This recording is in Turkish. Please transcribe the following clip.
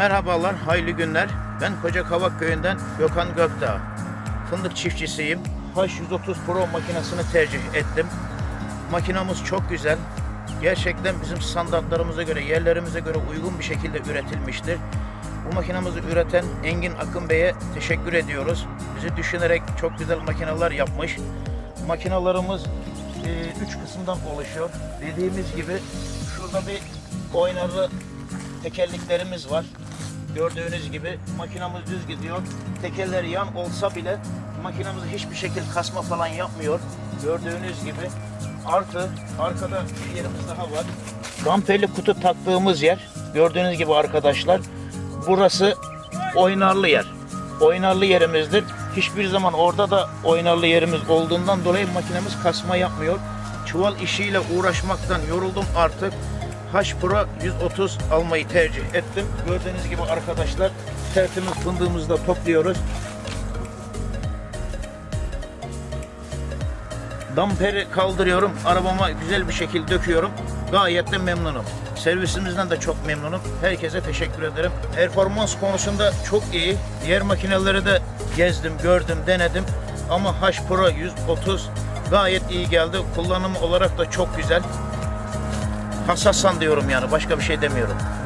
Merhabalar, hayırlı günler. Ben Kocakavak köyünden Gökhan Gökdağ. Fındık çiftçisiyim. H130 Pro makinesini tercih ettim. Makinamız çok güzel. Gerçekten bizim standartlarımıza göre, yerlerimize göre uygun bir şekilde üretilmiştir. Bu makinamızı üreten Engin Akın Bey'e teşekkür ediyoruz. Bizi düşünerek çok güzel makineler yapmış. Makinalarımız 3 kısımdan oluşuyor. Dediğimiz gibi şurada bir oynarlı tekerleklerimiz var. Gördüğünüz gibi makinamız düz gidiyor. Tekerleri yan olsa bile makinamız hiçbir şekilde kasma falan yapmıyor. Gördüğünüz gibi. Artı arkada bir yerimiz daha var. Damperli kutu taktığımız yer. Gördüğünüz gibi arkadaşlar. Burası oynarlı yer. Oynarlı yerimizdir. Hiçbir zaman orada da oynarlı yerimiz olduğundan dolayı makinemiz kasma yapmıyor. Çuval işiyle uğraşmaktan yoruldum artık. H Pro 130 almayı tercih ettim. Gördüğünüz gibi arkadaşlar tertemiz fındığımızı da topluyoruz. Damperi kaldırıyorum. Arabama güzel bir şekilde döküyorum. Gayet de memnunum. Servisimizden de çok memnunum. Herkese teşekkür ederim. Performans konusunda çok iyi. Diğer makineleri de gezdim, gördüm, denedim. Ama H Pro 130 gayet iyi geldi. Kullanım olarak da çok güzel. Hassassan diyorum yani. Başka bir şey demiyorum.